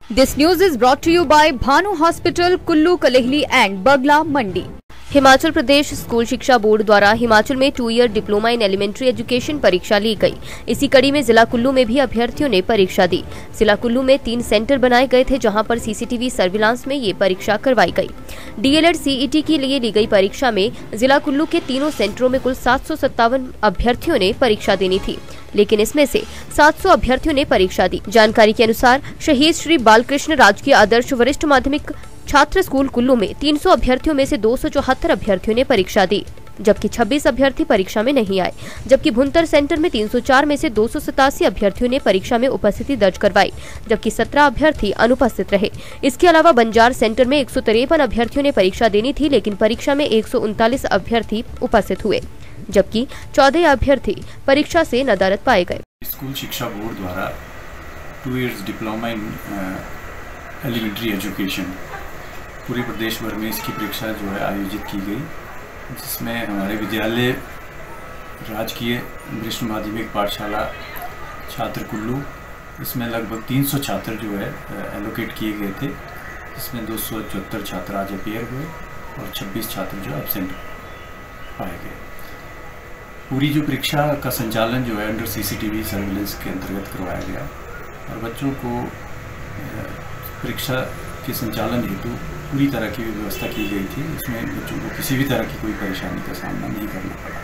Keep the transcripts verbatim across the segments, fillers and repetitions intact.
This news is brought to you by Bhanu Hospital, Kullu, Kalehli and Bagla, Mandi। Himachal Pradesh school शिक्षा board द्वारा हिमाचल में two year diploma in elementary education परीक्षा ली गई। इसी कड़ी में जिला कुल्लू में भी अभ्यर्थियों ने परीक्षा दी। जिला कुल्लू में तीन सेंटर बनाए गए थे, जहां पर सीसीटीवी सर्विलांस में ये परीक्षा करवाई गई। डीएलएड सीईटी के लिए ली गई परीक्षा में जिला कुल्लू के तीनों सेंटरों में कुल सात सौ सत्तावन अभ्यर्थियों ने परीक्षा देनी थी, लेकिन इसमें से सात सौ अभ्यर्थियों ने परीक्षा दी। जानकारी के अनुसार शहीद श्री बालकृष्ण राजकीय आदर्श वरिष्ठ माध्यमिक छात्र स्कूल कुल्लू में तीन सौ अभ्यर्थियों में से दो सौ चौहत्तर अभ्यर्थियों ने परीक्षा दी, जबकि छब्बीस अभ्यर्थी परीक्षा में नहीं आए। जबकि भुंतर सेंटर में तीन सौ चार में से दो सौ सतासी अभ्यर्थियों ने परीक्षा में उपस्थिति दर्ज करवाई, जबकि सत्रह अभ्यर्थी अनुपस्थित रहे। इसके अलावा बंजार सेंटर में एक सौ तिरपन अभ्यर्थियों ने परीक्षा देनी थी, लेकिन परीक्षा में एक सौ उनतालीस अभ्यर्थी उपस्थित हुए, जबकि चौदह अभ्यर्थी परीक्षा से नदारद पाए गए। स्कूल शिक्षा बोर्ड द्वारा two years diploma in elementary education पूरे प्रदेश भर में इसकी परीक्षा जो है आयोजित की गई, जिसमें हमारे विद्यालय राजकीय वरिष्ठ माध्यमिक पाठशाला छात्र कुल्लू, इसमें लगभग तीन सौ छात्र जो है एलोकेट किए गए थे, जिसमें दो सौ चौहत्तर छात्र आज अपियर हुए और छब्बीस छात्र जो एब्सेंट पाए गए। पूरी जो परीक्षा का संचालन जो है अंडर सीसीटीवी सर्विलेंस के अंतर्गत करवाया गया और बच्चों को परीक्षा के संचालन हेतु पूरी तरह की व्यवस्था की गई थी। इसमें बच्चों को किसी भी तरह की कोई परेशानी का सामना नहीं करना पड़ा।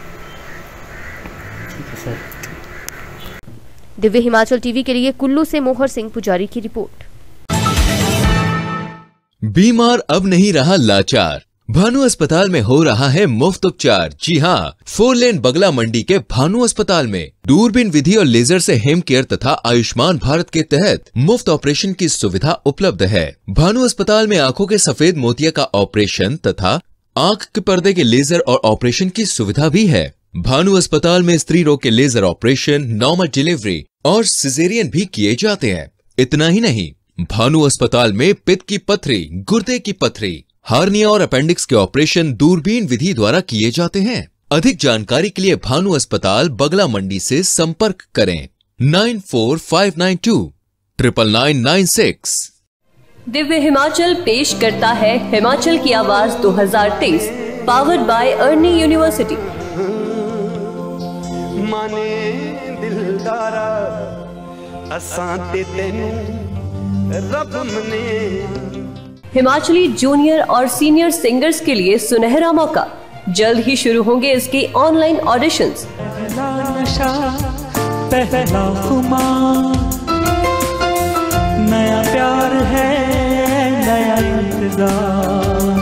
दिव्य हिमाचल टीवी के लिए कुल्लू से मोहर सिंह पुजारी की रिपोर्ट। बीमार अब नहीं रहा लाचार, भानु अस्पताल में हो रहा है मुफ्त उपचार। जी हाँ, फोर लेन बगला मंडी के भानु अस्पताल में दूरबीन विधि और लेजर से हेम केयर तथा आयुष्मान भारत के तहत मुफ्त ऑपरेशन की सुविधा उपलब्ध है। भानु अस्पताल में आंखों के सफेद मोतिया का ऑपरेशन तथा आंख के पर्दे के लेजर और ऑपरेशन की सुविधा भी है। भानु अस्पताल में स्त्री रोग के लेजर ऑपरेशन, नॉर्मल डिलीवरी और सिजेरियन भी किए जाते हैं। इतना ही नहीं, भानु अस्पताल में पित्त की पथरी, गुर्दे की पथरी, हार्निया और अपेंडिक्स के ऑपरेशन दूरबीन विधि द्वारा किए जाते हैं। अधिक जानकारी के लिए भानु अस्पताल बगला मंडी से संपर्क करें nine four five nine two triple nine nine six. Divya Himachal पेश करता है हिमाचल की आवाज दो हज़ार तेईस, पावर्ड बाय अर्नी यूनिवर्सिटी। माने दिलदारा असां ते तैनू रब मने। हिमाचली जूनियर और सीनियर सिंगर्स के लिए सुनहरा मौका, जल्द ही शुरू होंगे इसके ऑनलाइन ऑडिशंस। पहला खुमार, नया प्यार है, नया इंतजार।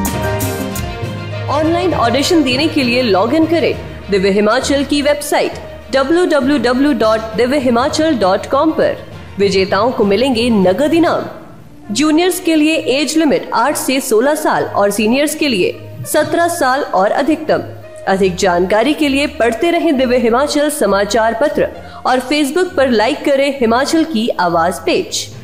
ऑनलाइन ऑडिशन देने के लिए लॉग इन करें दिव्य हिमाचल की website W W W dot Divya Himachal dot com पर। विजेताओं को मिलेंगे नगद इनाम। जूनियर्स के लिए एज लिमिट आठ से सोलह साल और सीनियर्स के लिए सत्रह साल और अधिकतम। अधिक जानकारी के लिए पढ़ते रहें दिव्य हिमाचल समाचार पत्र और फेसबुक पर लाइक करें हिमाचल की आवाज पेज।